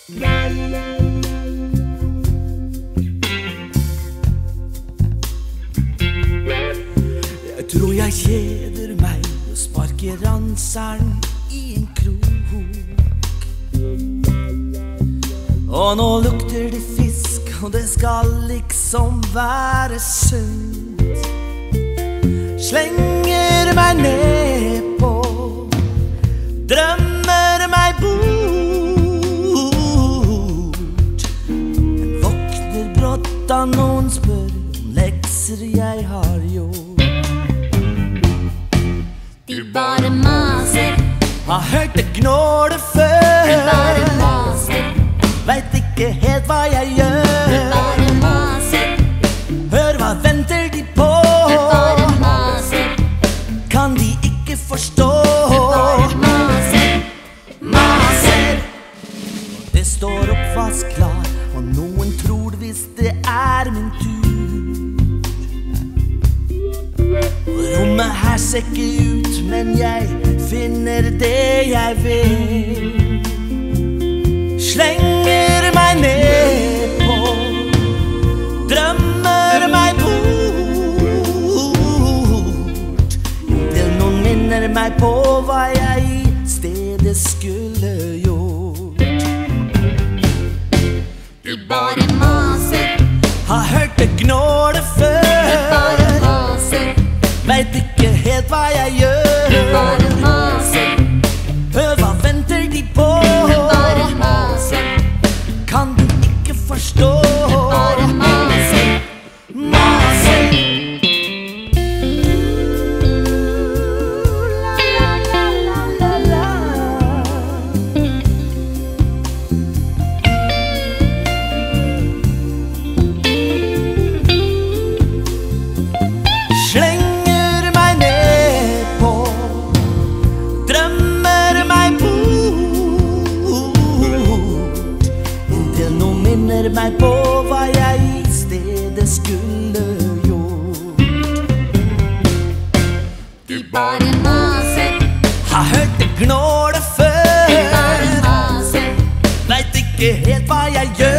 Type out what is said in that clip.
Jeg tror jeg kjeder meg og sparker ranseren i en krok. Og nå lukter det fisk, og det skal liksom være sunt. Slenger meg nedpå, drømmer meg bort. Men våkner brått da noen spør om lekser jeg har gjort. De bare maser, Har hørt det gnåle før. de bare maser, Vet ikke helt hva jeg de gjør. bare maser, Hør, hva venter de på? de bare maser, Kan de ikke forstå? de bare maser, Maser. Det står oppvask klar, og noen tror hvis det er min tur. Rommet her ser ikke ut, men jeg finner det jeg vil. Slenger meg nedpå, drømmer meg bort. Til noen minner meg på hva jeg i stedet skulle gjort. de bare maser, Har hørt det gnåle de før. bare maser, Vet ikke helt hva jeg de gjør. bare maser, Hør, hva venter de på? de bare maser, Kan du ikke forstå? de bare maser, Maser. Slenger meg nedpå, drømmer meg bort. Inntil noen minner meg på hva jeg i stedet skulle gjort. de bare maser, Har hørt det gnåle de før. bare maser, Vet ikke helt hva jeg gjør.